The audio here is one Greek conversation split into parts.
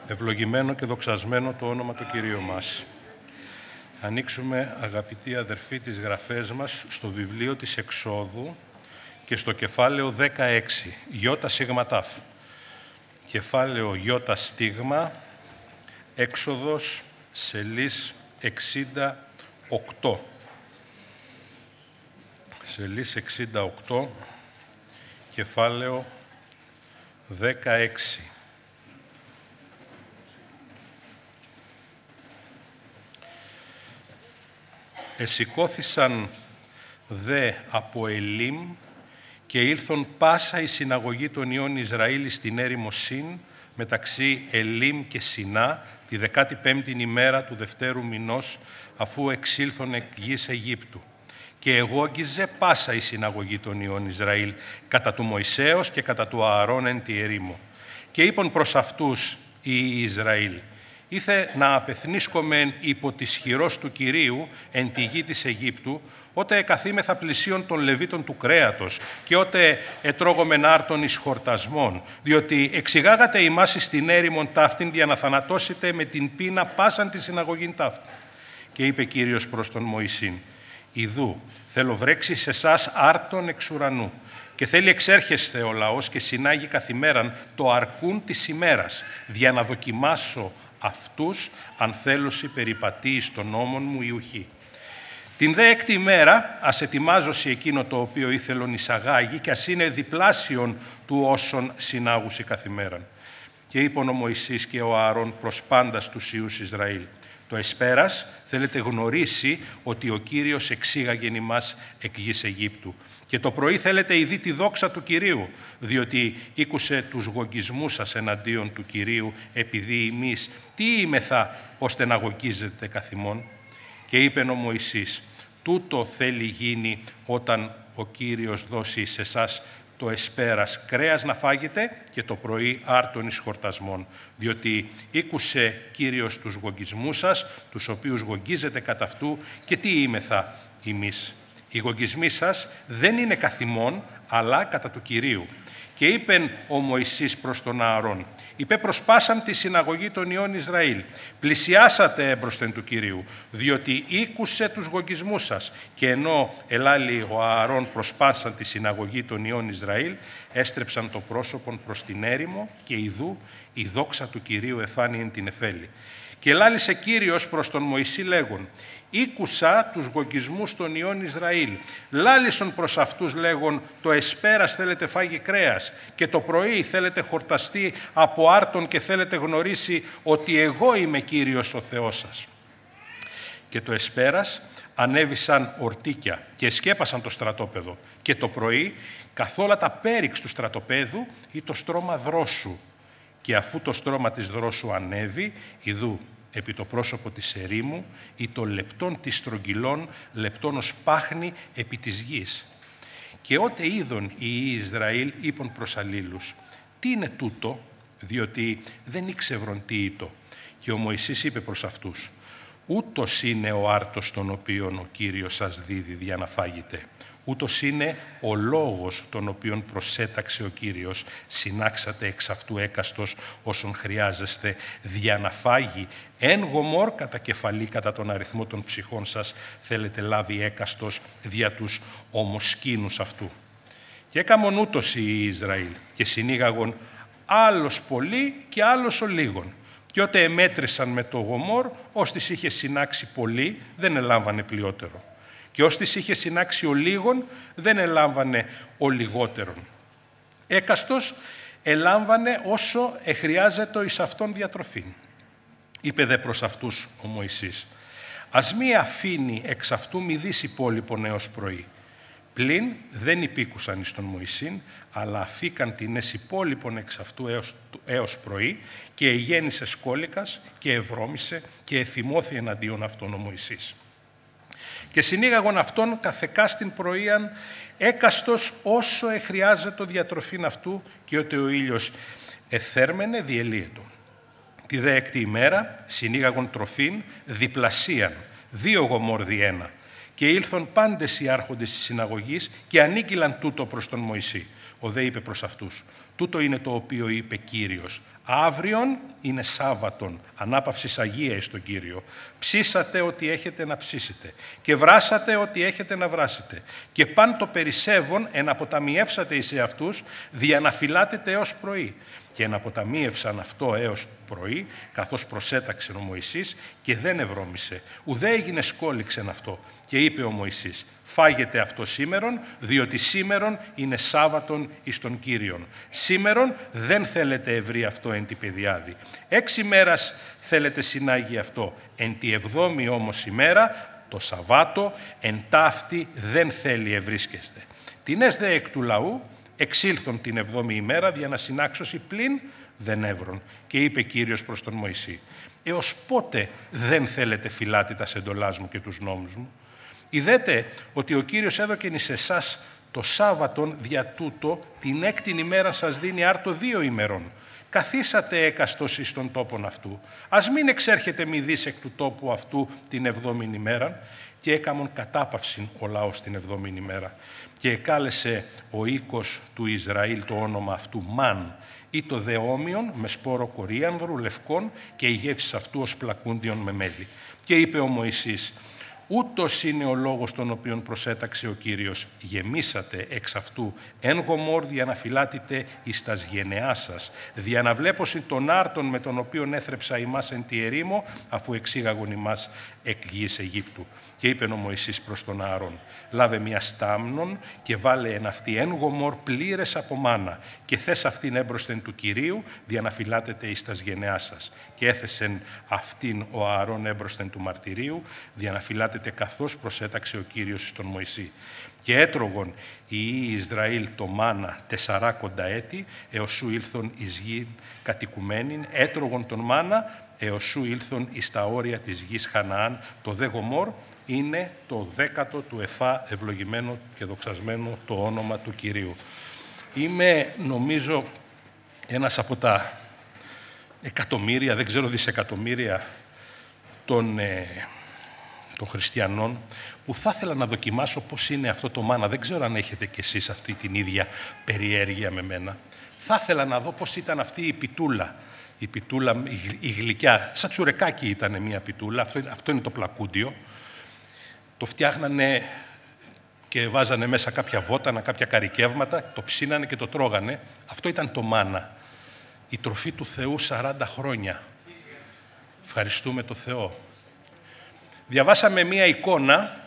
Ευλογημένο και δοξασμένο το όνομα του Κυρίου μας. Ανοίξουμε, αγαπητοί αδερφοί, τις γραφές μας στο βιβλίο της Εξόδου και στο κεφάλαιο 16, Ιώτα Σίγμα Τάφ. Κεφάλαιο Ιώτα Στίγμα, Έξοδος, σελίς 68. Σελίς 68, κεφάλαιο 16. Εσηκώθησαν δε από Ελίμ και ήλθον πάσα η συναγωγή των Υιών Ισραήλ στην έρημο Συν, μεταξύ Ελίμ και Σινά, τη 15η ημέρα του δευτέρου μηνός, αφού εξήλθον εκ γης Αιγύπτου. Και εγόγγιζε πάσα η συναγωγή των Υιών Ισραήλ, κατά του Μωυσέως και κατά του Ααρών εν τη ερήμο. Και είπαν προς αυτούς οι Ισραήλ, ήθε να απεθνίσκομεν υπό της χειρός του Κυρίου εν τη γη της Αιγύπτου, ότε εκαθήμεθα πλησίον των Λεβίτων του κρέατος και ότε ετρώγομεν άρτων εις χορτασμών, διότι εξηγάγατε ημάς εις την έρημον ταύτην για να θανατώσετε με την πείνα πάσαν τη συναγωγήν ταύτη. Και είπε Κύριος προς τον Μωυσήν, «Ιδού, θέλω βρέξει σε εσάς άρτων εξ ουρανού, και θέλει εξέρχεσθε ο λαός και συνάγει καθημέραν το αρκούν της ημέρας, για να δοκιμάσω αυτούς αν θέλουσι περιπατεί εις των νόμων μου ή ουχή. Την δε έκτη ημέρα ας ετοιμάζωσι εκείνο το οποίο ήθελον εισαγάγει και ας είναι διπλάσιον του όσων συνάγουσι καθημέραν». Και είπαν ο Μωυσής και ο Ααρών προς πάντας τους Υιούς Ισραήλ, «Το εσπέρας θέλετε γνωρίσει ότι ο Κύριος εξήγαγεν ημάς εκ γης Αιγύπτου. Και το πρωί θέλετε ειδεί τη δόξα του Κυρίου, διότι ήκουσε τους γογγισμούς σας εναντίον του Κυρίου, επειδή εμείς τι είμεθα ώστε να γογγίζετε καθ' ημών». Και είπεν ο Μωυσής, «Τούτο θέλει γίνει όταν ο Κύριος δώσει σε εσάς το εσπέρας κρέας να φάγετε και το πρωί άρτων εις χορτασμών, διότι ήκουσε Κύριος τους γογγισμούς σας, τους οποίους γογγίζετε κατά αυτού, και τι είμεθα εμείς. Οι γογγισμοί σας δεν είναι καθ' ημών, αλλά κατά του Κυρίου». Και είπεν ο Μωυσής προς τον Ααρών, «Είπε προσπάσαν τη συναγωγή των Υιών Ισραήλ, πλησιάσατε έμπροσθεν του Κυρίου, διότι ήκουσε τους γογγισμούς σας». Και ενώ ελάλη ο Ααρών προσπάσαν τη συναγωγή των Υιών Ισραήλ, έστρεψαν το πρόσωπον προς την έρημο και ιδού η δόξα του Κυρίου εφάνει εν την εφέλη. Και ελάλησε Κύριος προς τον Μωυσή λέγον, «Ήκουσα τους γογγισμούς των Υιών Ισραήλ. Λάλησον προς αυτούς λέγον, το εσπέρας θέλετε φάγει κρέας και το πρωί θέλετε χορταστεί από άρτον και θέλετε γνωρίσει ότι εγώ είμαι Κύριος ο Θεός σας». Και το εσπέρας ανέβησαν ορτίκια και εσκέπασαν το στρατόπεδο και το πρωί καθόλα τα πέριξ του στρατοπέδου ή το στρώμα δρόσου. Και αφού το στρώμα της δρόσου ανέβη, ιδού επί το πρόσωπο της ερήμου ή το λεπτόν της στρογγυλών, λεπτόν ως πάχνη επί της γης. Και ότε είδον οι Ισραήλ είπαν προς αλλήλους, «Τι είναι τούτο?» διότι δεν ήξευρον τι ήτο. Και ο Μωυσής είπε προς αυτούς, «Ούτως είναι ο άρτος τον οποίον ο Κύριος σας δίδει για να φάγετε. Ούτως είναι ο λόγος τον οποίον προσέταξε ο Κύριος, συνάξατε εξ αυτού έκαστος όσον χρειάζεστε, δια να φάγει εν γομόρ κατά κεφαλή κατά τον αριθμό των ψυχών σας, θέλετε λάβει έκαστος δια τους ομοσκήνους αυτού». Και έκαμον ούτως οι Ισραήλ και συνήγαγον άλλος πολύ και άλλος ο λίγον. Και ότε εμέτρησαν με το γομόρ, ως της είχε συνάξει πολύ, δεν ελάμβανε πλειότερο. Και ως της είχε συνάξει ο λίγον, δεν ελάμβανε ο λιγότερον. Έκαστος ελάμβανε όσο εχρειάζεται εις αυτόν διατροφήν. Είπε δε προς αυτούς ο Μωυσής, «Ας μη αφήνει εξ αυτού μηδείς υπόλοιπον έως πρωί». Πλην δεν υπήκουσαν εις τον Μωυσήν, αλλά αφήκαν την ες υπόλοιπον εξ αυτού έως πρωί και εγέννησε σκόλικας και ευρώμησε και εθυμώθη εναντίον αυτόν ο Μωυσής. Και συνήγαγον αυτόν καθεκά στην πρωίαν έκαστος όσο εχρειάζεται διατροφήν αυτού και ότι ο ήλιος εθέρμενε διελύετο. Τη δε έκτη ημέρα συνήγαγον τροφήν διπλασίαν, 2 γομόρ δι' 1. Και ήλθον πάντες οι άρχοντες της συναγωγής και ανήκειλαν τούτο προς τον Μωυσή. Ο δε είπε προς αυτούς, «Τούτο είναι το οποίο είπε Κύριος, Αύριον είναι Σάββατον, ανάπαυσης Αγία εις τον Κύριο. Ψήσατε ό,τι έχετε να ψήσετε και βράσατε ό,τι έχετε να βράσετε. Και παν το περισσεύον εναποταμιεύσατε εις εαυτούς, δια να φυλάτετε έως πρωί. Και εναποταμίευσαν αυτό έως πρωί, καθώς προσέταξε ο Μωυσής και δεν ευρώμησε. Ουδέ έγινε σκόλιξεν αυτό. Και είπε ο Μωυσής, φάγετε αυτό σήμερον, διότι σήμερον είναι Σάββατον εις τον Κύριον. Σήμερον δεν θέλετε ευρύ αυτό εν τη παιδιάδη. 6 μέρας θέλετε συνάγει αυτό. Εν τη 7η όμως ημέρα, το Σαββάτο, εν ταύτη δεν θέλει ευρίσκεστε. Την έσδε εκ του λαού, εξήλθον την 7η ημέρα, δια να συνάξωση πλην δεν έβρον. Και είπε Κύριος προς τον Μωυσή, έως πότε δεν θέλετε φυλάτη τα εντολάς μου και τους νόμους μου? Ειδέτε ότι ο Κύριος έδωκεν εις εσάς το Σάββατον δια τούτο, την 6η ημέρα σας δίνει άρτο 2 ημερών. Καθίσατε έκαστος εις τον τόπον αυτού. Ας μην εξέρχεται μηδής εκ του τόπου αυτού την 7η ημέρα. Και έκαμον κατάπαυσιν ο λαός την 7η ημέρα. Και εκάλεσε ο οίκος του Ισραήλ το όνομα αυτού Μαν, ή το δεόμιον με σπόρο κορίανδρου λευκών και η γεύση αυτού ως πλακούντιον με μέλι. Και είπε ο Μωυσής, ούτως είναι ο λόγος τον οποίον προσέταξε ο Κύριος. Γεμίσατε εξ αυτού εν γομόρ δια να φυλάτητε εις τας γενεάς σας, δια να βλέπωσιν τον άρτον με τον οποίον έθρεψα ημάς εν τη ερήμο, αφού εξήγαγον ημάς εκ γης Αιγύπτου. Και είπε ο Μωυσής προς τον Ααρών, λάβε μια στάμνον και βάλε εν αυτή εν γομόρ πλήρες από μάνα και θες αυτήν έμπροσθεν του Κυρίου, δια να φυλάτετε εις τας γενεάς σας. Και έθεσεν αυτήν ο Ααρών έμπροσθεν του μαρτυρίου, δια να φυλάτετε καθώς προσέταξε ο Κύριος στον Μωυσή. Και έτρωγον οι Ισραήλ το μάνα 40 έτη, έως σου ήλθον εις γη κατοικουμένην, έτρωγον τον μάνα, έως σου ήλθον εις τα όρια της γης Χαναάν. Το δε γομόρ είναι το 10ο του Εφά, ευλογημένο και δοξασμένο το όνομα του Κυρίου. Είμαι, νομίζω, ένας από τα εκατομμύρια, δεν ξέρω δισεκατομμύρια των χριστιανών που θα ήθελα να δοκιμάσω πώς είναι αυτό το μάνα. Δεν ξέρω αν έχετε κι εσείς αυτή την ίδια περιέργεια με μένα. Θα ήθελα να δω πώς ήταν αυτή η πιτούλα. Η πιτούλα, η γλυκιά, σαν τσουρεκάκι ήταν μια πιτούλα, αυτό είναι το πλακούντιο. Το φτιάχνανε και βάζανε μέσα κάποια βότανα, κάποια καρικεύματα, το ψήνανε και το τρώγανε. Αυτό ήταν το μάνα. Η τροφή του Θεού 40 χρόνια. Ευχαριστούμε το Θεό. Διαβάσαμε μία εικόνα,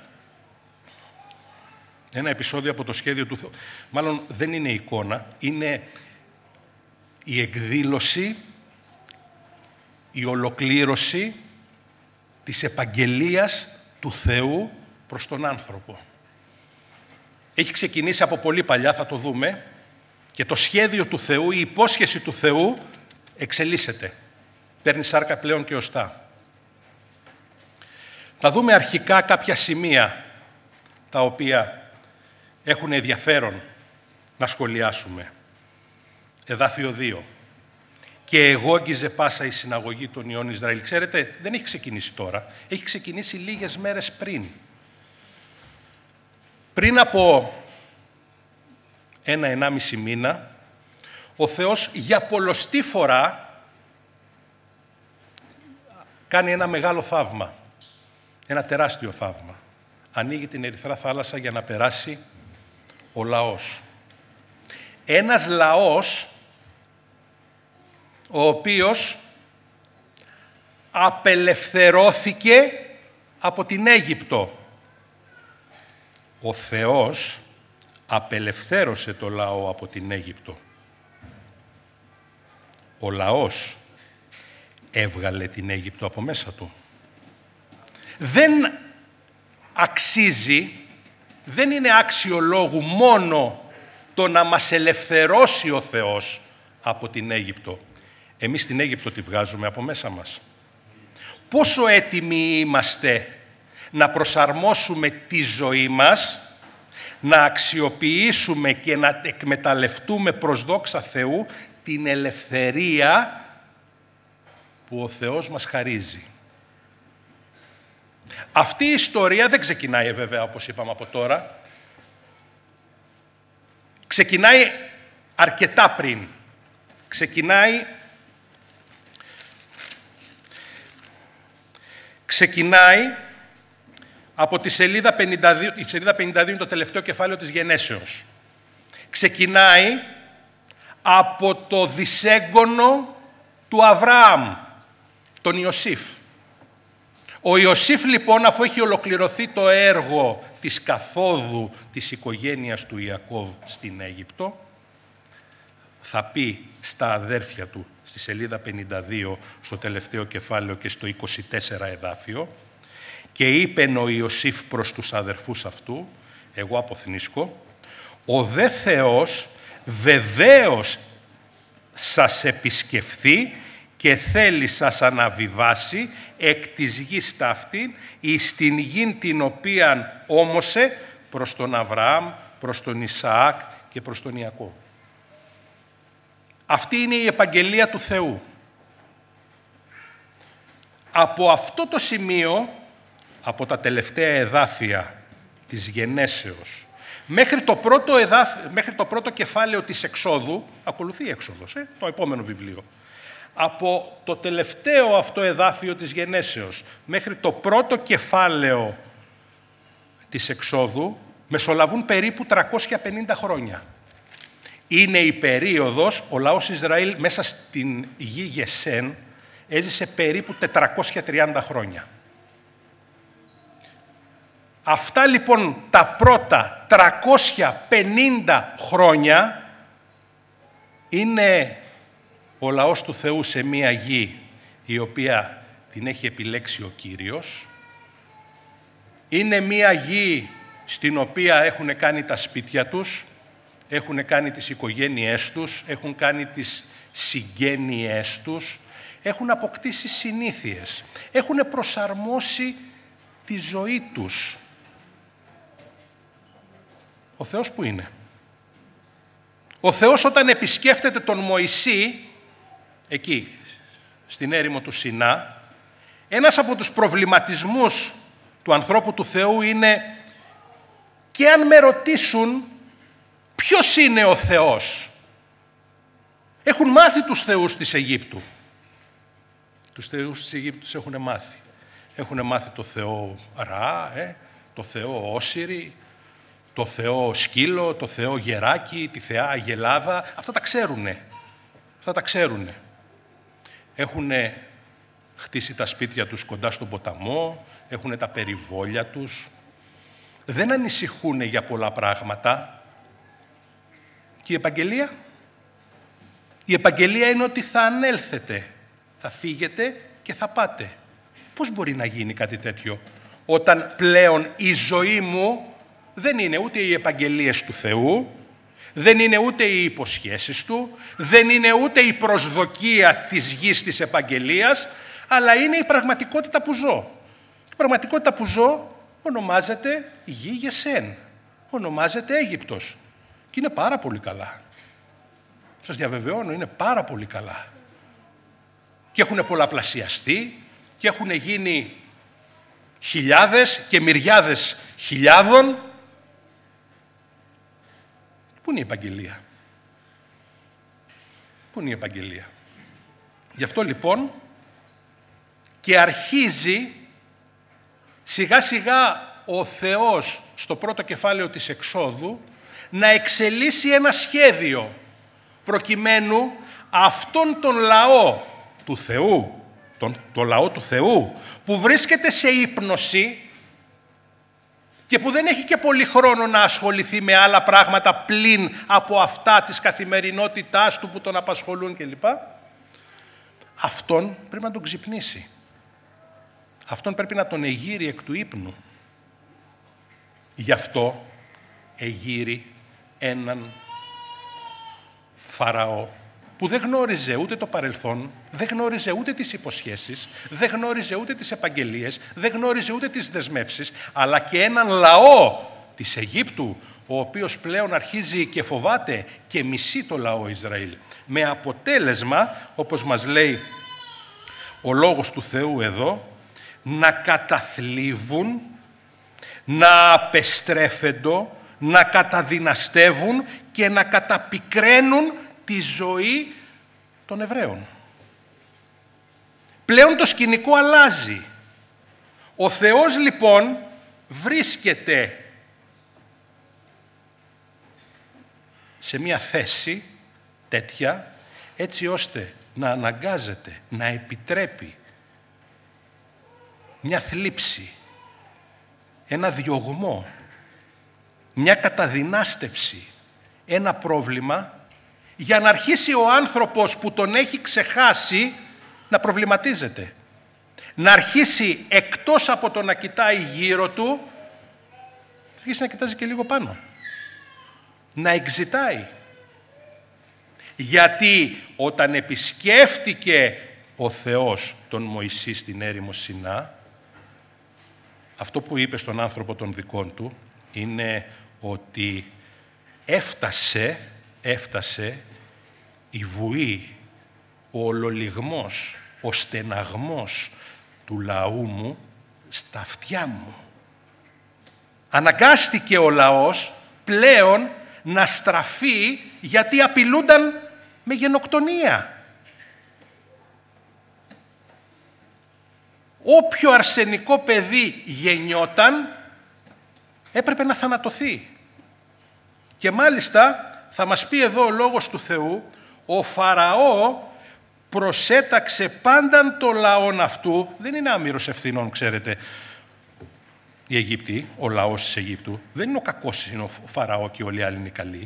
ένα επεισόδιο από το σχέδιο του Θεού. Μάλλον δεν είναι εικόνα, είναι η εκδήλωση, η ολοκλήρωση της επαγγελίας του Θεού προς τον άνθρωπο. Έχει ξεκινήσει από πολύ παλιά, θα το δούμε, και το σχέδιο του Θεού, η υπόσχεση του Θεού εξελίσσεται. Παίρνει σάρκα πλέον και οστά. Θα δούμε αρχικά κάποια σημεία τα οποία έχουν ενδιαφέρον να σχολιάσουμε. Εδάφιο 2. Και εγόγγιζε πάσα η συναγωγή των ιών Ισραήλ. Ξέρετε, δεν έχει ξεκινήσει τώρα. Έχει ξεκινήσει λίγες μέρες πριν. Πριν από 1-1,5 μήνα, ο Θεός για πολλοστή φορά κάνει ένα μεγάλο θαύμα. Ένα τεράστιο θαύμα. Ανοίγει την Ερυθρά θάλασσα για να περάσει ο λαός. Ένας λαός ο οποίος απελευθερώθηκε από την Αίγυπτο. Ο Θεός απελευθέρωσε το λαό από την Αίγυπτο. Ο λαός έβγαλε την Αίγυπτο από μέσα του. Δεν αξίζει, δεν είναι άξιο λόγου μόνο το να μας ελευθερώσει ο Θεός από την Αίγυπτο. Εμείς την Αίγυπτο τη βγάζουμε από μέσα μας. Πόσο έτοιμοι είμαστε να προσαρμόσουμε τη ζωή μας, να αξιοποιήσουμε και να εκμεταλλευτούμε προς δόξα Θεού την ελευθερία που ο Θεός μας χαρίζει. Αυτή η ιστορία δεν ξεκινάει βέβαια, όπως είπαμε, από τώρα. Ξεκινάει αρκετά πριν. Ξεκινάει ξεκινάει από τη σελίδα 52, η σελίδα 52 είναι το τελευταίο κεφάλαιο της Γενέσεως. Ξεκινάει από το δισέγγωνο του Αβραάμ, τον Ιωσήφ. Ο Ιωσήφ λοιπόν, αφού έχει ολοκληρωθεί το έργο της καθόδου της οικογένειας του Ιακώβ στην Αίγυπτο, θα πει στα αδέρφια του, στη σελίδα 52, στο τελευταίο κεφάλαιο και στο 24 εδάφιο, και είπεν ο Ιωσήφ προς τους αδερφούς αυτού, εγώ αποθνίσκω, ο δε Θεός βεβαίως σας επισκεφθεί και θέλει σας αναβιβάσει εκ της γης ταύτην εις την γην την οποίαν όμωσε προς τον Αβραάμ, προς τον Ισαάκ και προς τον Ιακώβ. Αυτή είναι η επαγγελία του Θεού. Από αυτό το σημείο, από τα τελευταία εδάφια της Γενέσεως, μέχρι το πρώτο κεφάλαιο της Εξόδου, ακολουθεί η Έξοδος, το επόμενο βιβλίο. Από το τελευταίο αυτό εδάφιο της Γενέσεως μέχρι το πρώτο κεφάλαιο της Εξόδου μεσολαβούν περίπου 350 χρόνια. Είναι η περίοδος, ο λαός Ισραήλ μέσα στην γη Γεσέν έζησε περίπου 430 χρόνια. Αυτά λοιπόν τα πρώτα 350 χρόνια είναι ο λαός του Θεού σε μία γη η οποία την έχει επιλέξει ο Κύριος. Είναι μία γη στην οποία έχουν κάνει τα σπίτια τους, έχουν κάνει τις οικογένειές τους, έχουν κάνει τις συγγένειές τους, έχουν αποκτήσει συνήθειες, έχουν προσαρμόσει τη ζωή τους. Ο Θεός που είναι? Ο Θεός όταν επισκέφτεται τον Μωυσή, εκεί στην έρημο του Σινά, ένας από τους προβληματισμούς του ανθρώπου του Θεού είναι και αν με ρωτήσουν ποιος είναι ο Θεός. Έχουν μάθει τους θεούς της Αιγύπτου. Τους θεούς της Αιγύπτου τους έχουν μάθει. Έχουν μάθει το Θεό Ρα, το Θεό Όσιρι, το Θεό Σκύλο, το Θεό Γεράκι, τη Θεά Αγελάδα. Αυτά τα ξέρουνε. Αυτά τα ξέρουνε. Έχουν χτίσει τα σπίτια τους κοντά στον ποταμό, έχουν τα περιβόλια τους. Δεν ανησυχούν για πολλά πράγματα. Και η Επαγγελία? Η Επαγγελία είναι ότι θα ανέλθετε, θα φύγετε και θα πάτε. Πώς μπορεί να γίνει κάτι τέτοιο όταν πλέον η ζωή μου δεν είναι ούτε οι επαγγελίες του Θεού, δεν είναι ούτε οι υποσχέσεις Του, δεν είναι ούτε η προσδοκία της γης της επαγγελίας, αλλά είναι η πραγματικότητα που ζω. Η πραγματικότητα που ζω ονομάζεται γη Γεσέν, ονομάζεται Αίγυπτος και είναι πάρα πολύ καλά. Σας διαβεβαιώνω, είναι πάρα πολύ καλά. Και έχουν πολλαπλασιαστεί και έχουν γίνει χιλιάδες και μυριάδες χιλιάδων. Πού είναι η Επαγγελία? Πού είναι η Επαγγελία? Γι' αυτό λοιπόν και αρχίζει σιγά σιγά ο Θεός στο πρώτο κεφάλαιο της Εξόδου να εξελίσσει ένα σχέδιο προκειμένου αυτόν τον λαό του Θεού, τον λαό του Θεού που βρίσκεται σε ύπνωση και που δεν έχει και πολύ χρόνο να ασχοληθεί με άλλα πράγματα πλην από αυτά της καθημερινότητάς του που τον απασχολούν κλπ. Αυτόν πρέπει να τον ξυπνήσει. Αυτόν πρέπει να τον εγείρει εκ του ύπνου. Γι' αυτό εγείρει έναν Φαραώ που δεν γνώριζε ούτε το παρελθόν, δεν γνώριζε ούτε τις υποσχέσεις, δεν γνώριζε ούτε τις επαγγελίες, δεν γνώριζε ούτε τις δεσμεύσεις, αλλά και έναν λαό της Αιγύπτου, ο οποίος πλέον αρχίζει και φοβάται και μισεί το λαό Ισραήλ. Με αποτέλεσμα, όπως μας λέει ο Λόγος του Θεού εδώ, να καταθλίβουν, να απεστρέφεντο, να καταδυναστεύουν και να καταπικραίνουν τη ζωή των Εβραίων. Πλέον το σκηνικό αλλάζει. Ο Θεός λοιπόν βρίσκεται σε μια θέση τέτοια, έτσι ώστε να αναγκάζεται, να επιτρέπει μια θλίψη, ένα διωγμό, μια καταδυνάστευση, ένα πρόβλημα, για να αρχίσει ο άνθρωπος που τον έχει ξεχάσει να προβληματίζεται. Να αρχίσει, εκτός από το να κοιτάει γύρω του, να αρχίσει να κοιτάζει και λίγο πάνω. Να εξητάει. Γιατί όταν επισκέφτηκε ο Θεός τον Μωυσή στην έρημο Σινά, αυτό που είπε στον άνθρωπο των δικών του είναι ότι έφτασε η βουή, ο ολολιγμός, ο στεναγμός του λαού μου στα αυτιά μου. Αναγκάστηκε ο λαός πλέον να στραφεί, γιατί απειλούνταν με γενοκτονία. Όποιο αρσενικό παιδί γεννιόταν έπρεπε να θανατωθεί. Και μάλιστα θα μας πει εδώ ο Λόγος του Θεού, ο Φαραώ προσέταξε πάνταν το λαόν αυτού, δεν είναι άμυρος ευθυνών, ξέρετε, οι Αιγύπτιοι, ο λαός της Αιγύπτου, δεν είναι ο κακός, είναι ο Φαραώ και όλοι οι άλλοι είναι καλοί.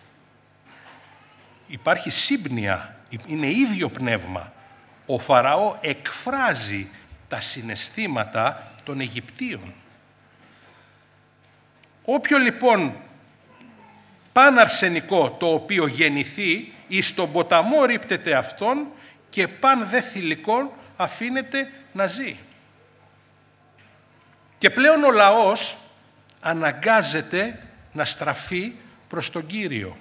Υπάρχει σύμπνοια, είναι ίδιο πνεύμα. Ο Φαραώ εκφράζει τα συναισθήματα των Αιγυπτίων. Όποιο λοιπόν παν αρσενικό το οποίο γεννηθεί, εις τον ποταμό ρίπτεται αυτόν και παν δε θηλυκόν αφήνεται να ζει. Και πλέον ο λαός αναγκάζεται να στραφεί προς τον Κύριο.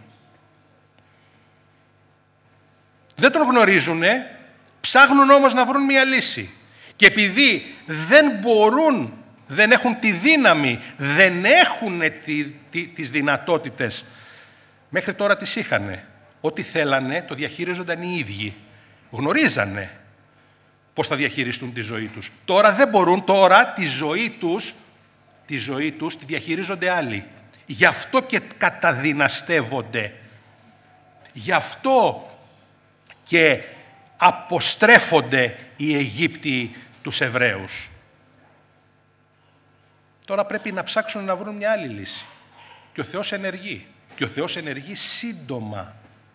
Δεν τον γνωρίζουνε, ψάχνουν όμως να βρουν μια λύση. Και επειδή δεν μπορούν, δεν έχουν τη δύναμη, δεν έχουν τις δυνατότητες, μέχρι τώρα τις είχανε. Ό,τι θέλανε το διαχειρίζονταν οι ίδιοι. Γνωρίζανε πώς θα διαχειριστούν τη ζωή τους. Τώρα δεν μπορούν, τώρα τη ζωή τους τη διαχειρίζονται άλλοι. Γι' αυτό και καταδυναστεύονται. Γι' αυτό και αποστρέφονται οι Αιγύπτιοι τους Εβραίους. Τώρα πρέπει να ψάξουν να βρουν μια άλλη λύση. Και ο Θεός ενεργεί. Και ο Θεός ενεργεί σύντομα.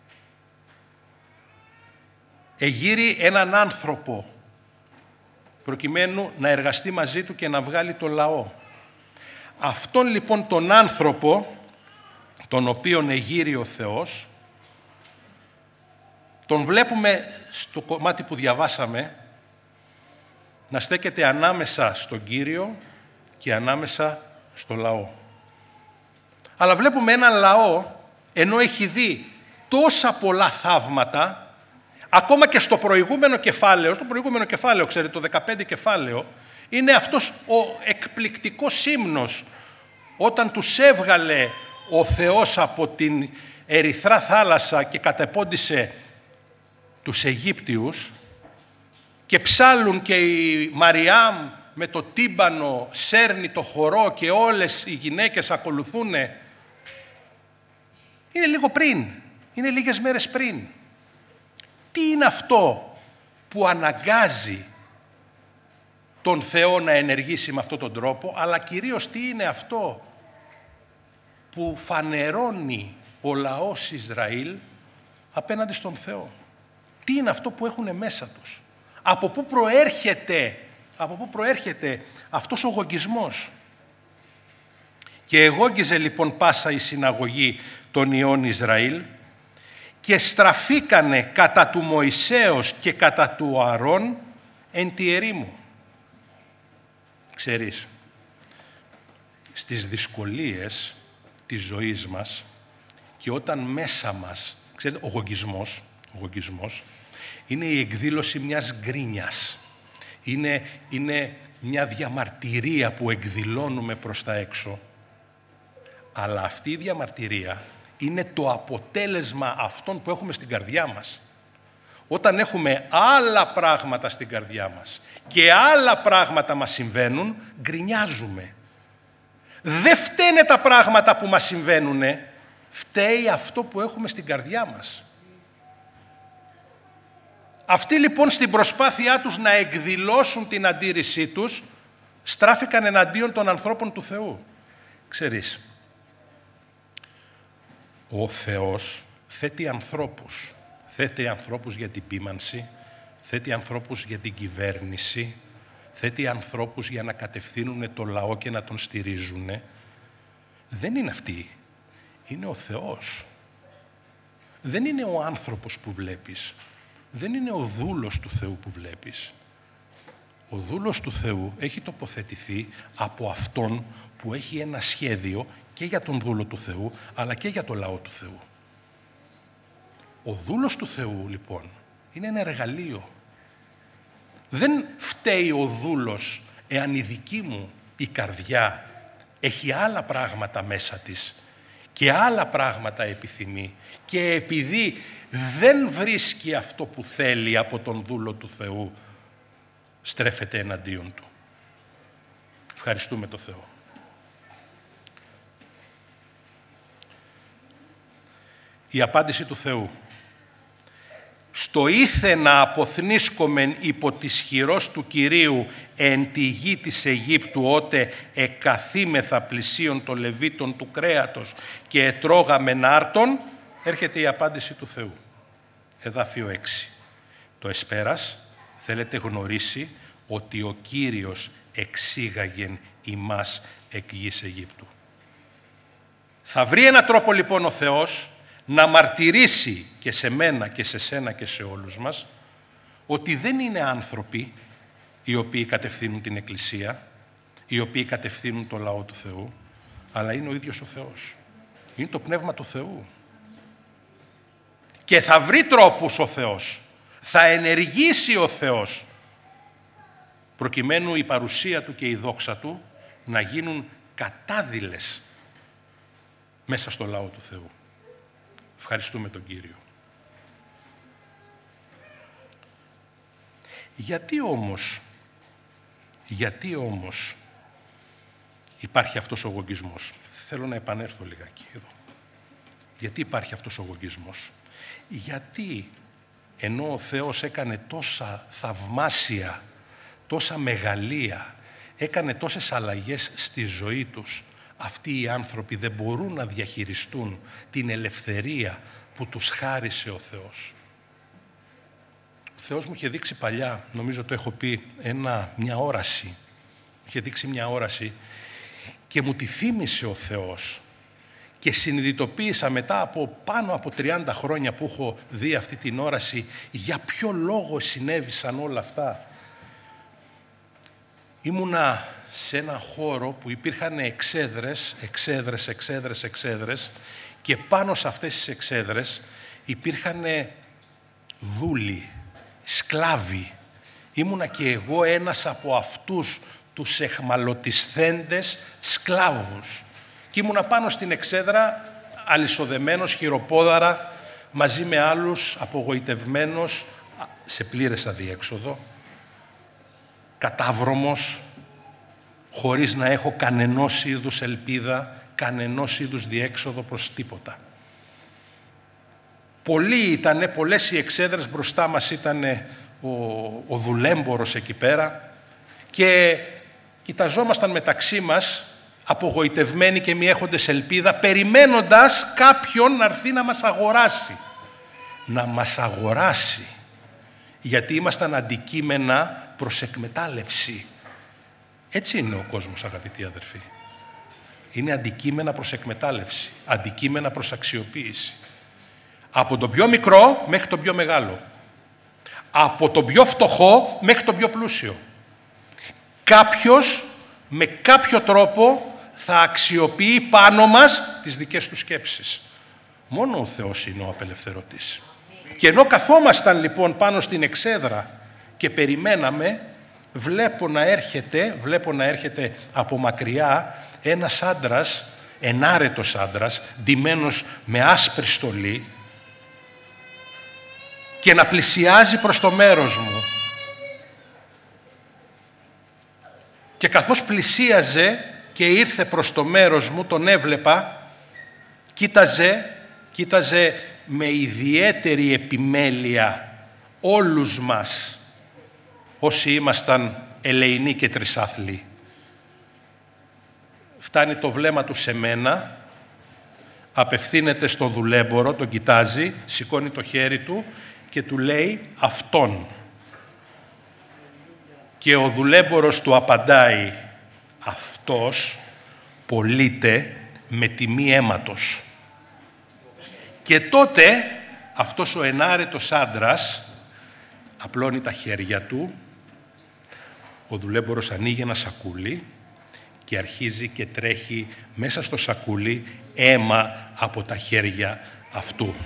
Εγείρει έναν άνθρωπο προκειμένου να εργαστεί μαζί του και να βγάλει το λαό. Αυτόν λοιπόν τον άνθρωπο, τον οποίον εγείρει ο Θεός, τον βλέπουμε στο κομμάτι που διαβάσαμε να στέκεται ανάμεσα στον Κύριο και ανάμεσα στο λαό. Αλλά βλέπουμε έναν λαό, ενώ έχει δει τόσα πολλά θαύματα, ακόμα και στο προηγούμενο κεφάλαιο, ξέρετε, το 15 κεφάλαιο, είναι αυτός ο εκπληκτικός ύμνος, όταν τους έβγαλε ο Θεός από την ερυθρά θάλασσα και κατεπόντισε τους Αιγύπτιους, και ψάλλουν και η Μαριάμ με το τύμπανο σέρνει το χορό και όλες οι γυναίκες ακολουθούνε. Είναι λίγο πριν, είναι λίγες μέρες πριν. Τι είναι αυτό που αναγκάζει τον Θεό να ενεργήσει με αυτόν τον τρόπο, αλλά κυρίως τι είναι αυτό που φανερώνει ο λαός Ισραήλ απέναντι στον Θεό. Τι είναι αυτό που έχουν μέσα τους. Από πού προέρχεται αυτός ο γογγισμός. Και εγόγγιζε λοιπόν πάσα η συναγωγή των ιών Ισραήλ και στραφήκανε κατά του Μωυσέως και κατά του Αρών εν τη ερήμου. Ξέρεις, στις δυσκολίες της ζωής μας και όταν μέσα μας, ξέρετε, ο γογγισμός είναι η εκδήλωση μιας γκρίνιας. Είναι μια διαμαρτυρία που εκδηλώνουμε προς τα έξω. Αλλά αυτή η διαμαρτυρία είναι το αποτέλεσμα αυτών που έχουμε στην καρδιά μας. Όταν έχουμε άλλα πράγματα στην καρδιά μας και άλλα πράγματα μας συμβαίνουν, γκρινιάζουμε. Δεν φταίνε τα πράγματα που μας συμβαίνουνε, φταίει αυτό που έχουμε στην καρδιά μας. Αυτοί λοιπόν στην προσπάθειά τους να εκδηλώσουν την αντίρρησή τους, στράφηκαν εναντίον των ανθρώπων του Θεού. Ξέρεις, ο Θεός θέτει ανθρώπους. Θέτει ανθρώπους για την ποίμανση, θέτει ανθρώπους για την κυβέρνηση, θέτει ανθρώπους για να κατευθύνουν το λαό και να τον στηρίζουν. Δεν είναι αυτοί. Είναι ο Θεός. Δεν είναι ο άνθρωπος που βλέπεις. Δεν είναι ο δούλος του Θεού που βλέπεις. Ο δούλος του Θεού έχει τοποθετηθεί από Αυτόν που έχει ένα σχέδιο και για τον δούλο του Θεού, αλλά και για το λαό του Θεού. Ο δούλος του Θεού, λοιπόν, είναι ένα εργαλείο. Δεν φταίει ο δούλος εάν η δική μου η καρδιά έχει άλλα πράγματα μέσα της και άλλα πράγματα επιθυμεί και επειδή δεν βρίσκει αυτό που θέλει από τον δούλο του Θεού, στρέφεται εναντίον του. Ευχαριστούμε το Θεό. Η απάντηση του Θεού. «Στο ήθε να αποθνίσκομεν υπό της χειρός του Κυρίου εν τη γη της Αιγύπτου, ότε εκαθήμεθα πλησίον των Λεβίτων του κρέατος και ετρώγαμεν άρτων», έρχεται η απάντηση του Θεού. Εδάφιο 6. Το εσπέρας θέλετε γνωρίσει ότι ο Κύριος εξήγαγεν ημάς εκ γης Αιγύπτου. Θα βρει έναν τρόπο λοιπόν ο Θεός να μαρτυρήσει και σε μένα και σε σένα και σε όλους μας ότι δεν είναι άνθρωποι οι οποίοι κατευθύνουν την Εκκλησία, οι οποίοι κατευθύνουν το λαό του Θεού, αλλά είναι ο ίδιος ο Θεός. Είναι το Πνεύμα του Θεού. Και θα βρει τρόπους ο Θεός, θα ενεργήσει ο Θεός, προκειμένου η παρουσία Του και η δόξα Του να γίνουν κατάδειλες μέσα στο λαό του Θεού. Ευχαριστούμε τον Κύριο. Γιατί όμως υπάρχει αυτός ο γογγισμός? Θέλω να επανέλθω λιγάκι εδώ. Γιατί υπάρχει αυτός ο γογγισμός? Γιατί ενώ ο Θεός έκανε τόσα θαυμάσια, τόσα μεγαλεία, έκανε τόσες αλλαγές στη ζωή τους, αυτοί οι άνθρωποι δεν μπορούν να διαχειριστούν την ελευθερία που τους χάρισε ο Θεός? Ο Θεός μου είχε δείξει παλιά, νομίζω το έχω πει, μια όραση. Μου είχε δείξει μια όραση και μου τη θύμισε ο Θεός και συνειδητοποίησα μετά από πάνω από 30 χρόνια που έχω δει αυτή την όραση για ποιο λόγο συνέβησαν όλα αυτά. Ήμουνα σε ένα χώρο που υπήρχαν εξέδρες και πάνω σε αυτές τις εξέδρες υπήρχαν δούλοι, σκλάβοι. Ήμουνα και εγώ ένας από αυτούς τους εχμαλωτισθέντες σκλάβους. Και ήμουνα πάνω στην εξέδρα, αλυσοδεμένος, χειροπόδαρα, μαζί με άλλους, απογοητευμένος, σε πλήρες αδιέξοδο, κατάβρωμος, χωρίς να έχω κανενός είδους ελπίδα, κανενός είδους διέξοδο προς τίποτα. Πολλές οι εξέδρες, μπροστά μας ήταν ο δουλέμπορος εκεί πέρα και κοιταζόμασταν μεταξύ μας απογοητευμένοι και μη έχοντες ελπίδα, περιμένοντας κάποιον να έρθει να μας αγοράσει. Να μας αγοράσει, γιατί ήμασταν αντικείμενα προς εκμετάλλευση. Έτσι είναι ο κόσμος, αγαπητοί αδερφοί. Είναι αντικείμενα προς εκμετάλλευση, αντικείμενα προς αξιοποίηση. Από τον πιο μικρό μέχρι τον πιο μεγάλο. Από τον πιο φτωχό μέχρι τον πιο πλούσιο. Κάποιος με κάποιο τρόπο θα αξιοποιεί πάνω μας τις δικές του σκέψεις. Μόνο ο Θεός είναι ο απελευθερωτής. Και ενώ καθόμασταν λοιπόν πάνω στην εξέδρα και περιμέναμε, βλέπω να έρχεται από μακριά ένας άντρας, ενάρετος άντρας, ντυμένος με άσπρη στολή, και να πλησιάζει προς το μέρος μου. Και καθώς πλησίαζε και ήρθε προς το μέρος μου, τον έβλεπα, κοίταζε με ιδιαίτερη επιμέλεια όλους μας, όσοι ήμασταν ελεηνοί και τρισάθλοι. Φτάνει το βλέμμα του σε μένα, απευθύνεται στο δουλέμπορο, τον κοιτάζει, σηκώνει το χέρι του και του λέει «αυτόν». Και ο δουλέμπορος του απαντάει «αυτός πωλείται με τιμή αίματος». Και τότε αυτός ο ενάρετος άντρας απλώνει τα χέρια του, ο δουλέμπορος ανοίγει ένα σακούλι και αρχίζει και τρέχει μέσα στο σακούλι αίμα από τα χέρια αυτού.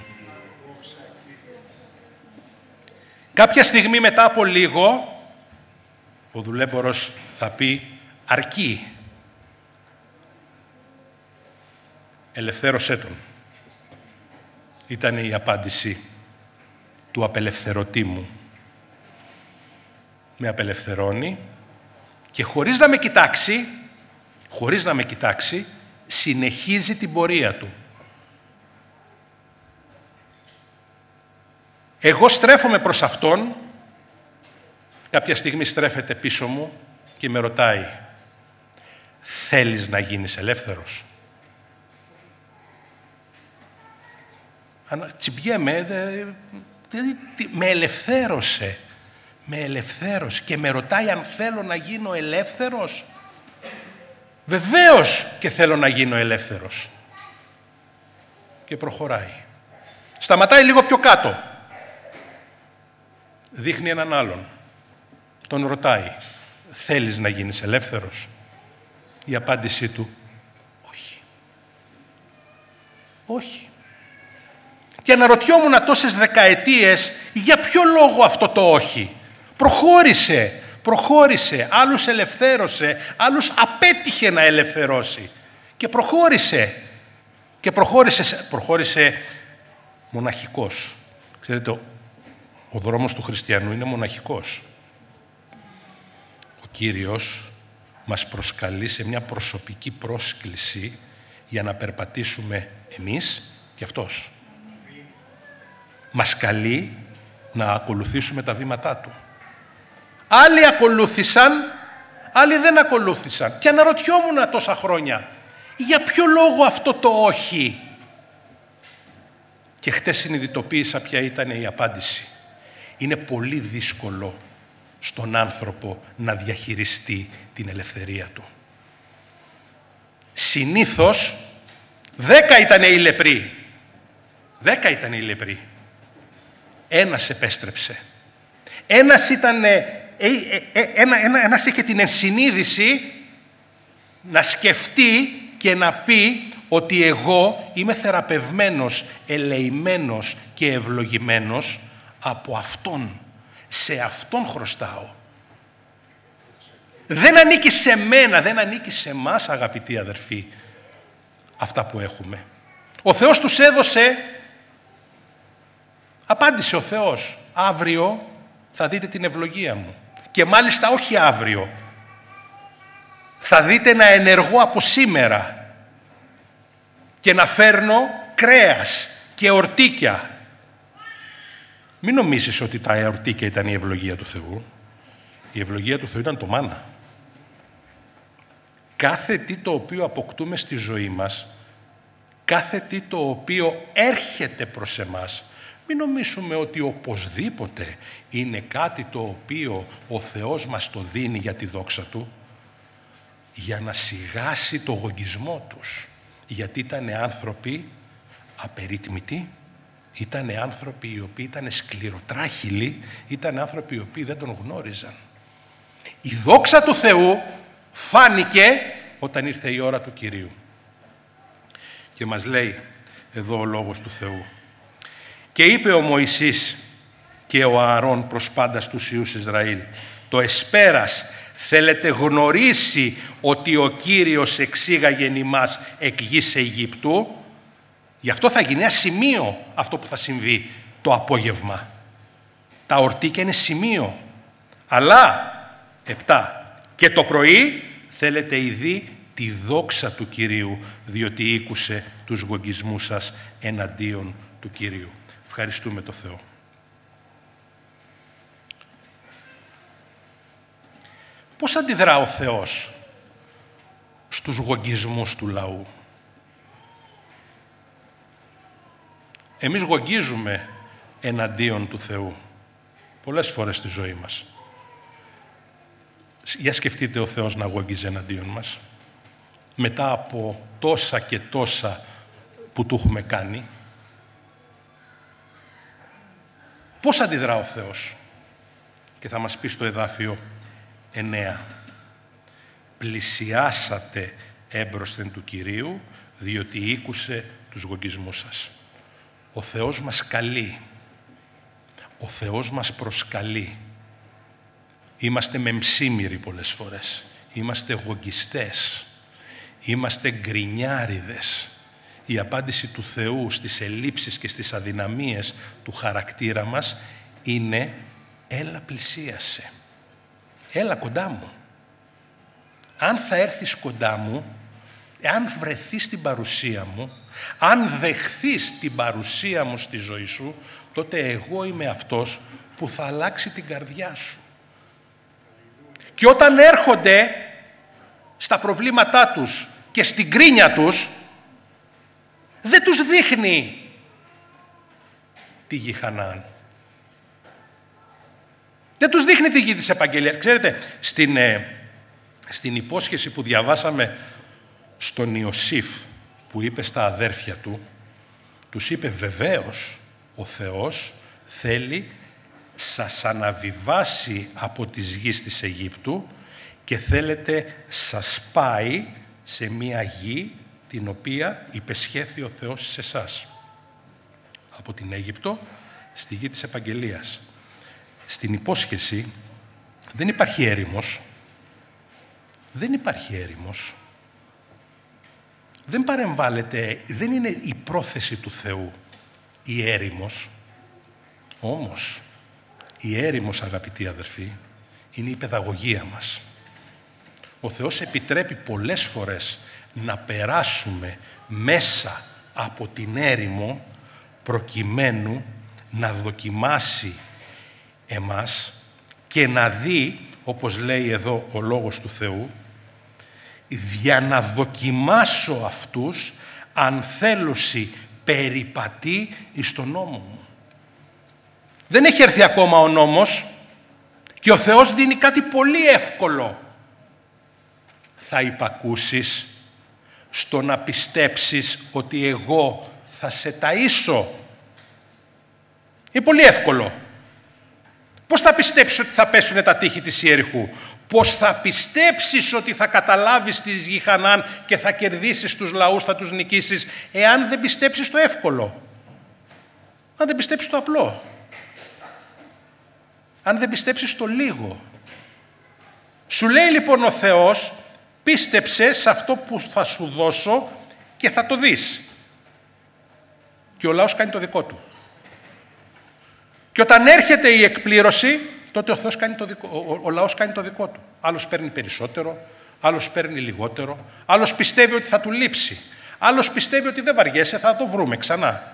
Κάποια στιγμή μετά από λίγο, ο δουλέμπορος θα πει «αρκεί, ελευθέρωσέ τον». Ήταν η απάντηση του απελευθερωτή μου. Με απελευθερώνει και χωρίς να με κοιτάξει, συνεχίζει την πορεία του. Εγώ στρέφομαι προς αυτόν, κάποια στιγμή στρέφεται πίσω μου και με ρωτάει «θέλεις να γίνεις ελεύθερος?» Τσιμπιέμαι, με ελευθέρωσε και με ρωτάει αν θέλω να γίνω ελεύθερος. Βεβαίως και θέλω να γίνω ελεύθερος. Και προχωράει. Σταματάει λίγο πιο κάτω. Δείχνει έναν άλλον. Τον ρωτάει, θέλεις να γίνεις ελεύθερος? Η απάντησή του, όχι. Όχι. Και αναρωτιόμουν τόσες δεκαετίες για ποιο λόγο αυτό το όχι. Προχώρησε, άλλους ελευθέρωσε, άλλους απέτυχε να ελευθερώσει. Και προχώρησε μοναχικός. Ξέρετε, ο δρόμος του χριστιανού είναι μοναχικός. Ο Κύριος μας προσκαλεί σε μια προσωπική πρόσκληση για να περπατήσουμε εμείς και Αυτός. Μας καλεί να ακολουθήσουμε τα βήματά Του. Άλλοι ακολούθησαν, άλλοι δεν ακολούθησαν. Και αναρωτιόμουν τόσα χρόνια, για ποιο λόγο αυτό το όχι? Και χτες συνειδητοποίησα ποια ήταν η απάντηση. Είναι πολύ δύσκολο στον άνθρωπο να διαχειριστεί την ελευθερία του. Συνήθως 10 ήταν οι λεπροί. 10 ήταν οι λεπροί. Ένας επέστρεψε. Ένας είχε την ενσυνείδηση να σκεφτεί και να πει ότι εγώ είμαι θεραπευμένος, ελεημένος και ευλογημένος από Αυτόν. Σε Αυτόν χρωστάω. Δεν ανήκει σε μένα, δεν ανήκει σε εμάς, αγαπητοί αδερφοί, αυτά που έχουμε. Ο Θεός τους έδωσε, απάντησε ο Θεός, αύριο θα δείτε την ευλογία μου. Και μάλιστα όχι αύριο. Θα δείτε να ενεργώ από σήμερα και να φέρνω κρέας και εορτίκια. Μην νομίζεις ότι τα εορτίκια ήταν η ευλογία του Θεού. Η ευλογία του Θεού ήταν το μάνα. Κάθε τι το οποίο αποκτούμε στη ζωή μας, κάθε τι το οποίο έρχεται προς εμάς, μην νομίζουμε ότι οπωσδήποτε είναι κάτι το οποίο ο Θεός μας το δίνει για τη δόξα Του, για να σιγάσει το γογγισμό τους. Γιατί ήταν άνθρωποι απερίτμητοι, ήταν άνθρωποι οι οποίοι ήταν σκληροτράχυλοι, ήταν άνθρωποι οι οποίοι δεν τον γνώριζαν. Η δόξα του Θεού φάνηκε όταν ήρθε η ώρα του Κυρίου. Και μας λέει εδώ ο λόγος του Θεού. Και είπε ο Μωυσής και ο Ααρών προς πάντα στους Υιούς Ισραήλ, το εσπέρας θέλετε γνωρίσει ότι ο Κύριος εξήγαγεν ημάς εκ γης Αιγύπτου. Γι' αυτό θα γίνει ένα σημείο αυτό που θα συμβεί το απόγευμα. Τα ορτίκια είναι σημείο. Αλλά, 7. Και το πρωί θέλετε ήδη τη δόξα του Κυρίου, διότι ήκουσε τους γογγισμούς σας εναντίον του Κυρίου. Ευχαριστούμε το Θεό. Πώς αντιδρά ο Θεός στους γογγισμούς του λαού? Εμείς γογγίζουμε εναντίον του Θεού πολλές φορές στη ζωή μας. Για σκεφτείτε ο Θεός να γογγίζει εναντίον μας, μετά από τόσα και τόσα που του έχουμε κάνει. Πώς αντιδρά ο Θεός? Και θα μας πει στο εδάφιο 9. Πλησιάσατε έμπροσθεν του Κυρίου, διότι ήκουσε τους γογγισμούς σας. Ο Θεός μας καλεί. Ο Θεός μας προσκαλεί. Είμαστε μεμψίμυροι πολλές φορές. Είμαστε γογγιστές. Είμαστε γκρινιάριδες. Η απάντηση του Θεού στις ελλείψεις και στις αδυναμίες του χαρακτήρα μας είναι «Έλα πλησίασε. Έλα κοντά μου. Αν θα έρθεις κοντά μου, αν βρεθείς στην παρουσία μου, αν δεχθείς την παρουσία μου στη ζωή σου, τότε εγώ είμαι αυτός που θα αλλάξει την καρδιά σου». Και όταν έρχονται στα προβλήματά τους και στην κρίνια τους, δεν τους δείχνει τη γη Χαναάν. Δεν τους δείχνει τη γη της επαγγελίας. Ξέρετε, στην υπόσχεση που διαβάσαμε στον Ιωσήφ, που είπε στα αδέρφια του, τους είπε βεβαίως ο Θεός θέλει σας αναβιβάσει από τις γης της Αιγύπτου και θέλετε σας πάει σε μία γη την οποία υπεσχέθη ο Θεός σε εσάς. Από την Αίγυπτο στη γη της επαγγελίας. Στην υπόσχεση δεν υπάρχει έρημος. Δεν υπάρχει έρημος. Δεν παρεμβάλλεται, δεν είναι η πρόθεση του Θεού η έρημος. Όμως, η έρημος, αγαπητοί αδερφοί, είναι η παιδαγωγία μας. Ο Θεός επιτρέπει πολλές φορές να περάσουμε μέσα από την έρημο προκειμένου να δοκιμάσει εμάς και να δει, όπως λέει εδώ ο Λόγος του Θεού, για να δοκιμάσω αυτούς αν θέλουσι περιπατεί εις τον νόμο μου. Δεν έχει έρθει ακόμα ο νόμος και ο Θεός δίνει κάτι πολύ εύκολο. Θα υπακούσεις στο να πιστέψεις ότι εγώ θα σε ταΐσω. Είναι πολύ εύκολο. Πώς θα πιστέψεις ότι θα πέσουνε τα τείχη της Ιεριχού? Πώς θα πιστέψεις ότι θα καταλάβεις τη γη Χαναάν και θα κερδίσεις τους λαούς, θα τους νικήσεις, εάν δεν πιστέψεις το εύκολο? Αν δεν πιστέψεις το απλό. Αν δεν πιστέψεις το λίγο. Σου λέει λοιπόν ο Θεός, πίστεψε σε αυτό που θα σου δώσω και θα το δεις. Και ο λαός κάνει το δικό του. Και όταν έρχεται η εκπλήρωση, τότε ο λαός κάνει το δικό του. Άλλος παίρνει περισσότερο, άλλος παίρνει λιγότερο, άλλος πιστεύει ότι θα του λείψει, άλλος πιστεύει ότι δεν βαριέσαι, θα το βρούμε ξανά.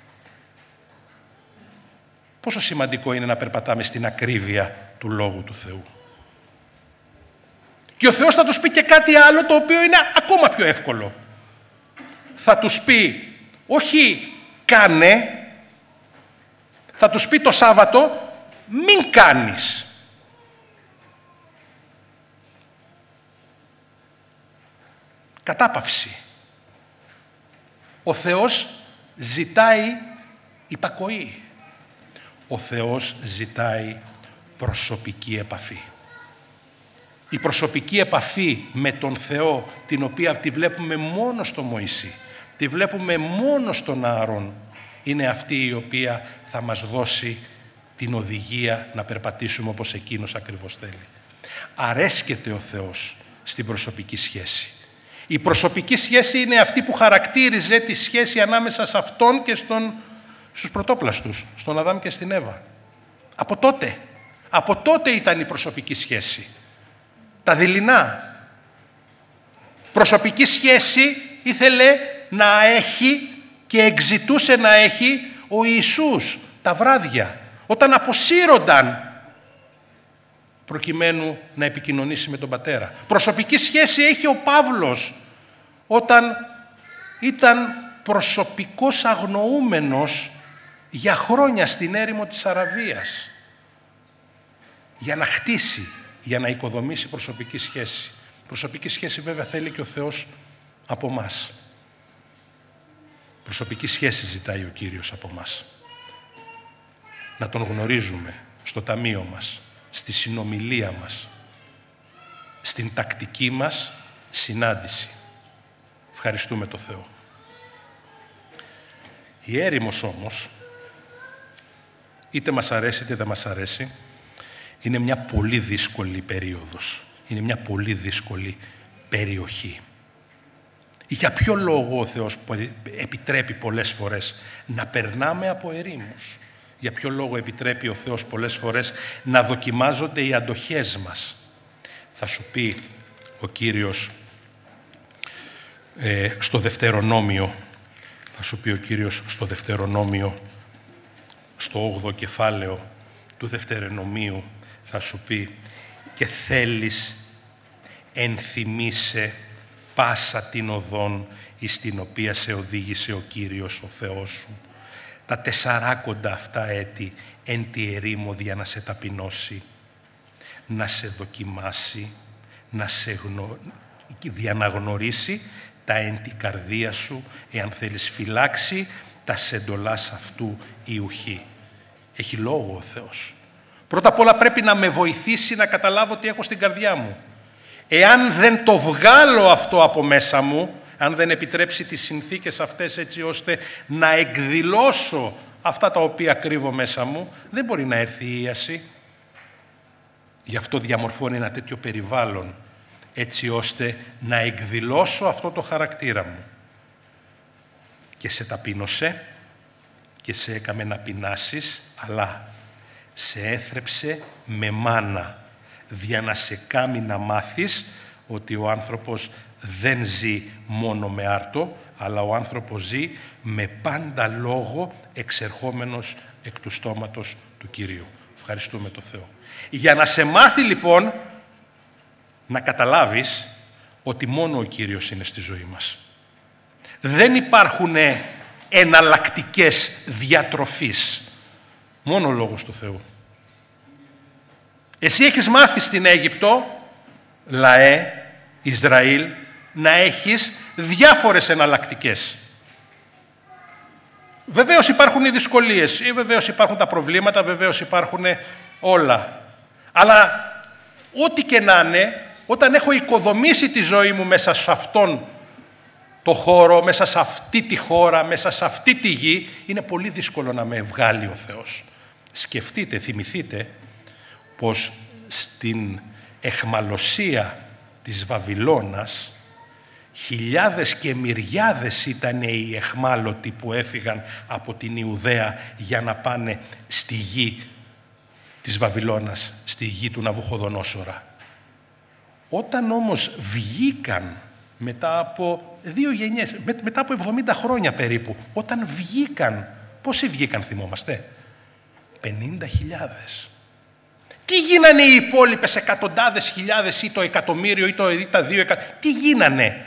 Πόσο σημαντικό είναι να περπατάμε στην ακρίβεια του Λόγου του Θεού. Και ο Θεός θα τους πει και κάτι άλλο το οποίο είναι ακόμα πιο εύκολο. Θα τους πει όχι κάνε, θα τους πει το Σάββατο μην κάνεις. Κατάπαυση. Ο Θεός ζητάει υπακοή. Ο Θεός ζητάει προσωπική επαφή. Η προσωπική επαφή με τον Θεό, την οποία τη βλέπουμε μόνο στο Μωυσή, τη βλέπουμε μόνο στον Ααρών, είναι αυτή η οποία θα μας δώσει την οδηγία να περπατήσουμε όπως εκείνος ακριβώς θέλει. Αρέσκεται ο Θεός στην προσωπική σχέση. Η προσωπική σχέση είναι αυτή που χαρακτήριζε τη σχέση ανάμεσα σε Αυτόν και στους πρωτόπλαστους, στον Αδάμ και στην Εύα. Από τότε ήταν η προσωπική σχέση. Τα δειλινά. Προσωπική σχέση ήθελε να έχει και εξητούσε να έχει ο Ιησούς τα βράδια, όταν αποσύρονταν προκειμένου να επικοινωνήσει με τον Πατέρα. Προσωπική σχέση έχει ο Παύλος όταν ήταν προσωπικός αγνοούμενος για χρόνια στην έρημο της Αραβίας, για να χτίσει, για να οικοδομήσει προσωπική σχέση. Προσωπική σχέση βέβαια θέλει και ο Θεός από μας. Προσωπική σχέση ζητάει ο Κύριος από μας. Να Τον γνωρίζουμε στο ταμείο μας, στη συνομιλία μας, στην τακτική μας συνάντηση. Ευχαριστούμε το Θεό. Η έρημος όμως, είτε μας αρέσει είτε δεν μας αρέσει, είναι μια πολύ δύσκολη περίοδος. Είναι μια πολύ δύσκολη περιοχή. Για ποιο λόγο ο Θεός επιτρέπει πολλές φορές να περνάμε από ερήμους? Για ποιο λόγο επιτρέπει ο Θεός πολλές φορές να δοκιμάζονται οι αντοχές μας? Θα σου πει ο Κύριος στο Δευτερονόμιο, στο Δευτερονόμιο, στο 8ο κεφάλαιο του Δευτερονομίου, θα σου πει: και θέλεις ενθυμίσαι πάσα την οδόν εις την οποία σε οδήγησε ο Κύριος ο Θεός σου, τα 40 αυτά έτη εν τη ερήμο για να σε ταπεινώσει, να σε δοκιμάσει, να σε διαναγνωρίσει τα εν τη καρδία σου, εάν θέλεις φυλάξει τα σεντολάς αυτού ιουχή. Έχει λόγο ο Θεός. Πρώτα απ' όλα πρέπει να με βοηθήσει να καταλάβω τι έχω στην καρδιά μου. Εάν δεν το βγάλω αυτό από μέσα μου, αν δεν επιτρέψει τις συνθήκες αυτές έτσι ώστε να εκδηλώσω αυτά τα οποία κρύβω μέσα μου, δεν μπορεί να έρθει η ίαση. Γι' αυτό διαμορφώνει ένα τέτοιο περιβάλλον, έτσι ώστε να εκδηλώσω αυτό το χαρακτήρα μου. Και σε ταπείνωσε και σε έκαμε να πεινάσεις, αλλά σε έθρεψε με μάνα, για να σε κάμει να μάθεις ότι ο άνθρωπος δεν ζει μόνο με άρτο, αλλά ο άνθρωπος ζει με πάντα λόγο εξερχόμενος εκ του στόματος του Κυρίου. Ευχαριστούμε το Θεό. Για να σε μάθει λοιπόν να καταλάβεις ότι μόνο ο Κύριος είναι στη ζωή μας. Δεν υπάρχουν εναλλακτικές διατροφής. Μόνο ο Λόγος του Θεού. Εσύ έχεις μάθει στην Αίγυπτο, λαέ, Ισραήλ, να έχεις διάφορες εναλλακτικές. Βεβαίως υπάρχουν οι δυσκολίες, βεβαίως υπάρχουν τα προβλήματα, βεβαίως υπάρχουν όλα. Αλλά ό,τι και να είναι, όταν έχω οικοδομήσει τη ζωή μου μέσα σε αυτόν το χώρο, μέσα σε αυτή τη χώρα, μέσα σε αυτή τη γη, είναι πολύ δύσκολο να με βγάλει ο Θεός. Σκεφτείτε, θυμηθείτε πως στην εχμαλωσία της Βαβυλώνας χιλιάδες και μυριάδες ήταν οι εχμάλωτοι που έφυγαν από την Ιουδαία για να πάνε στη γη της Βαβυλώνας, στη γη του Ναβουχοδονόσορα. Όταν όμως βγήκαν μετά από 2 γενιές, μετά από 70 χρόνια περίπου, όταν βγήκαν, πόσοι βγήκαν θυμόμαστε? 50.000. Τι γίνανε οι υπόλοιπες εκατοντάδες χιλιάδες ή το εκατομμύριο ή τα 2 εκατομμύρια? Τι γίνανε?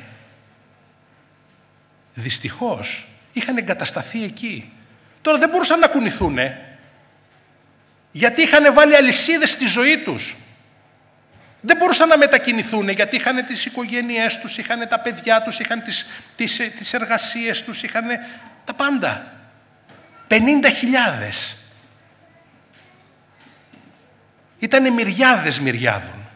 Δυστυχώς είχαν εγκατασταθεί εκεί. Τώρα δεν μπορούσαν να κουνηθούνε, γιατί είχαν βάλει αλυσίδες στη ζωή τους. Δεν μπορούσαν να μετακινηθούν, γιατί είχαν τις οικογένειές τους, είχαν τα παιδιά τους, είχαν τις εργασίες τους, είχαν τα πάντα. 50.000. Ήτανε μυριάδες μυριάδων.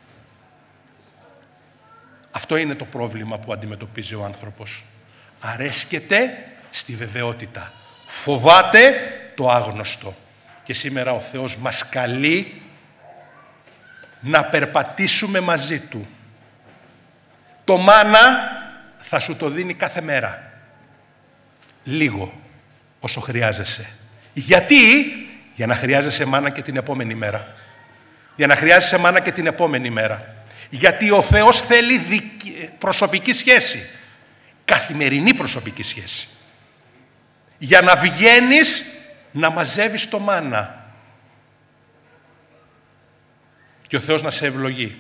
Αυτό είναι το πρόβλημα που αντιμετωπίζει ο άνθρωπος. Αρέσκεται στη βεβαιότητα. Φοβάται το άγνωστο. Και σήμερα ο Θεός μας καλεί να περπατήσουμε μαζί Του. Το μάνα θα σου το δίνει κάθε μέρα. Λίγο, όσο χρειάζεσαι. Γιατί Για να χρειάζεσαι μάνα και την επόμενη μέρα. Για να χρειάζεσαι μάνα και την επόμενη μέρα. Γιατί ο Θεός θέλει προσωπική σχέση. Καθημερινή προσωπική σχέση. Για να βγαίνεις να μαζεύεις το μάνα. Και ο Θεός να σε ευλογεί.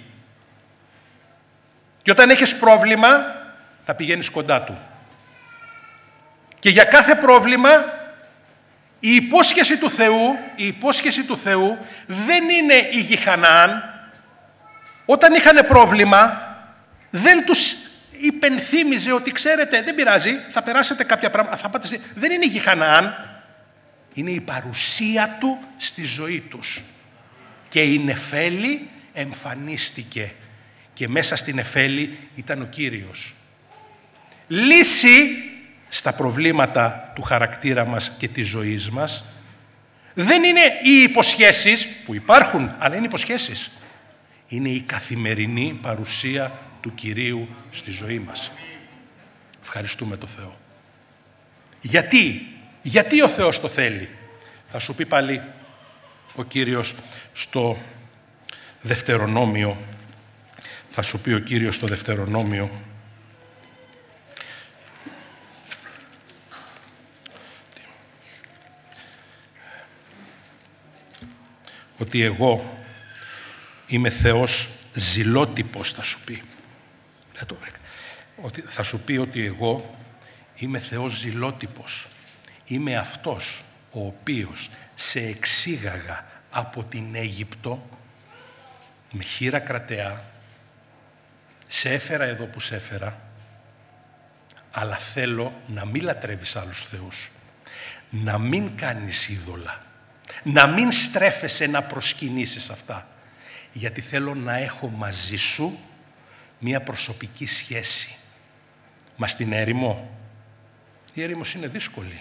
Και όταν έχεις πρόβλημα, θα πηγαίνεις κοντά Του. Και για κάθε πρόβλημα, η υπόσχεση του Θεού δεν είναι η γη Χαναάν. Όταν είχαν πρόβλημα, δεν τους υπενθύμιζε ότι ξέρετε, δεν πειράζει, θα περάσετε κάποια πράγματα, θα πάτε δεν είναι η γη Χαναάν. Είναι η παρουσία Του στη ζωή τους. Και η νεφέλη εμφανίστηκε. Και μέσα στην νεφέλη ήταν ο Κύριος. Λύση στα προβλήματα του χαρακτήρα μας και της ζωής μας δεν είναι οι υποσχέσεις που υπάρχουν, αλλά είναι υποσχέσεις. Είναι η καθημερινή παρουσία του Κυρίου στη ζωή μας. Ευχαριστούμε τον Θεό. Γιατί ο Θεός το θέλει? Θα σου πει πάλι ο Κύριος στο Δευτερονόμιο. Θα σου πει ο Κύριος στο Δευτερονόμιο ότι εγώ είμαι Θεός ζηλότυπος, θα σου πει. Θα σου πει ότι εγώ είμαι Θεός ζηλότυπος. Είμαι αυτός ο οποίος σε εξήγαγα από την Αίγυπτο με χείρα κρατεά, σε έφερα εδώ που σε έφερα, αλλά θέλω να μην λατρεύεις άλλους θεούς, να μην κάνεις είδωλα, να μην στρέφεσαι να προσκυνήσεις αυτά, γιατί θέλω να έχω μαζί σου μία προσωπική σχέση. Μα στην έρημο, η έρημος είναι δύσκολη.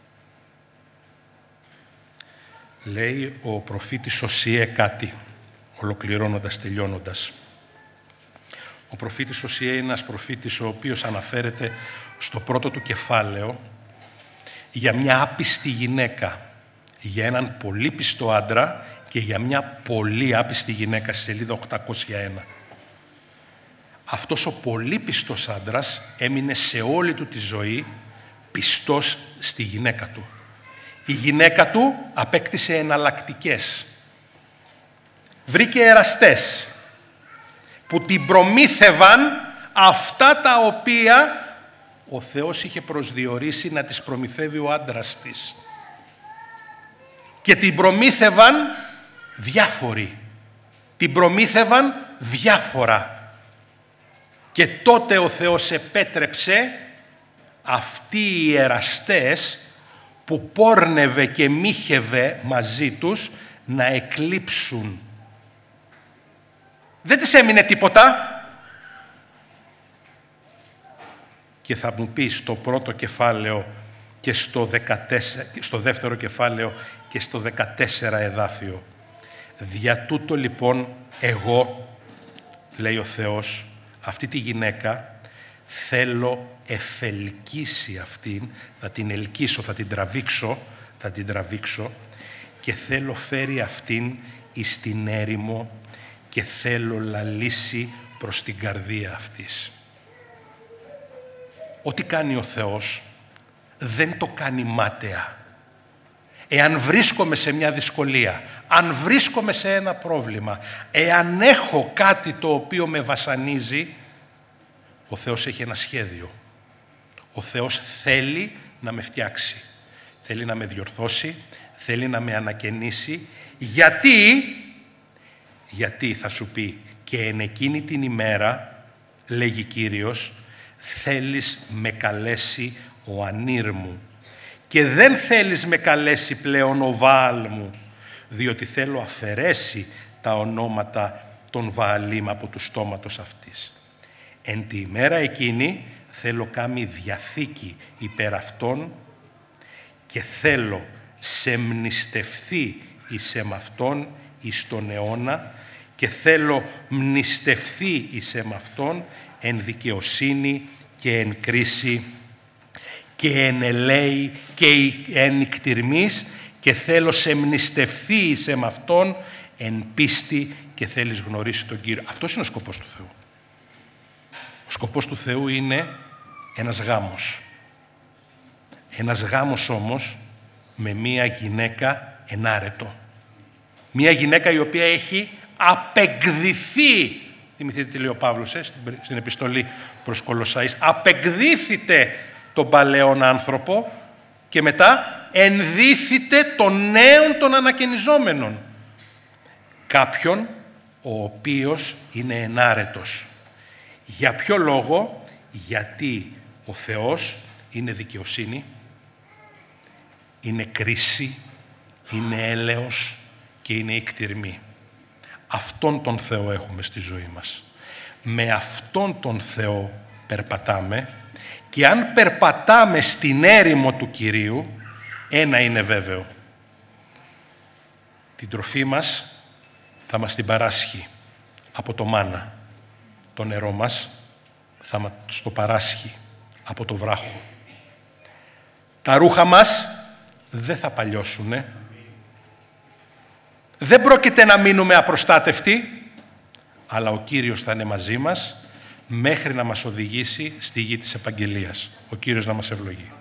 Λέει ο προφήτης Οσιέ κάτι, ολοκληρώνοντας, τελειώνοντας. Ο προφήτης Οσιέ είναι ένας προφήτης ο οποίος αναφέρεται στο πρώτο του κεφάλαιο για μια άπιστη γυναίκα, για έναν πολύ πιστό άντρα και για μια πολύ άπιστη γυναίκα, στη σελίδα 801. Αυτός ο πολύ πιστός άντρας έμεινε σε όλη του τη ζωή πιστός στη γυναίκα του. Η γυναίκα του απέκτησε εναλλακτικές. Βρήκε εραστές που την προμήθευαν αυτά τα οποία ο Θεός είχε προσδιορίσει να τις προμηθεύει ο άντρας της. Και την προμήθευαν διάφοροι. Την προμήθευαν διάφορα. Και τότε ο Θεός επέτρεψε αυτοί οι εραστές που πόρνευε και μίχευε μαζί τους να εκλείψουν. Δεν της έμεινε τίποτα. Και θα μου πει στο πρώτο κεφάλαιο και στο δεύτερο κεφάλαιο και στο 14 εδάφιο. Δια τούτο λοιπόν εγώ, λέει ο Θεός, αυτή τη γυναίκα θέλω εφελκύσει αυτήν, θα την ελκύσω, θα την τραβήξω και θέλω φέρει αυτήν εις την έρημο και θέλω λαλήσει προς την καρδία αυτής. Ό,τι κάνει ο Θεός δεν το κάνει μάταια. Εάν βρίσκομαι σε μια δυσκολία, αν βρίσκομαι σε ένα πρόβλημα, εάν έχω κάτι το οποίο με βασανίζει, ο Θεός έχει ένα σχέδιο. Ο Θεός θέλει να με φτιάξει, θέλει να με διορθώσει, θέλει να με ανακαινήσει. Γιατί θα σου πει και εν εκείνη την ημέρα, λέγει Κύριος, θέλεις με καλέσει ο Ανήρ μου και δεν θέλεις με καλέσει πλέον ο Βαάλ μου, διότι θέλω αφαιρέσει τα ονόματα των Βααλίμ από του στόματος αυτής. Εν τη ημέρα εκείνη θέλω κάμει διαθήκη υπέρ αυτών και θέλω σε μνηστευθεί εις εμ' αυτόν εις τον αιώνα και θέλω μνηστευθεί εις εμ' αυτόν εν δικαιοσύνη και εν κρίση και εν ελέη και εν ικτυρμής και θέλω σε μνηστευθεί είσαι με Αυτόν εν πίστη και θέλεις γνωρίσει τον Κύριο. Αυτός είναι ο σκοπός του Θεού. Ο σκοπός του Θεού είναι ένας γάμος. Ένας γάμος όμως με μία γυναίκα ενάρετο. Μία γυναίκα η οποία έχει απεκδηθεί. Θυμηθείτε τι λέει ο Παύλος στην επιστολή προς Κολοσσαείς. Απεκδήθητε τον παλαιόν άνθρωπο και μετά ενδύθητε τον νέον των ανακαινιζόμενων. Κάποιον ο οποίος είναι ενάρετος. Για ποιο λόγο? Γιατί ο Θεός είναι δικαιοσύνη, είναι κρίση, είναι έλεος και είναι εκτιρμή. Αυτόν τον Θεό έχουμε στη ζωή μας. Με αυτόν τον Θεό περπατάμε και αν περπατάμε στην έρημο του Κυρίου, ένα είναι βέβαιο. Την τροφή μας θα μας την παράσχει από το μάνα. Το νερό μας θα μας το παράσχει από το βράχο. Τα ρούχα μας δεν θα παλιώσουνε. Δεν πρόκειται να μείνουμε απροστάτευτοι, αλλά ο Κύριος θα είναι μαζί μας μέχρι να μας οδηγήσει στη γη της επαγγελίας. Ο Κύριος να μας ευλογεί.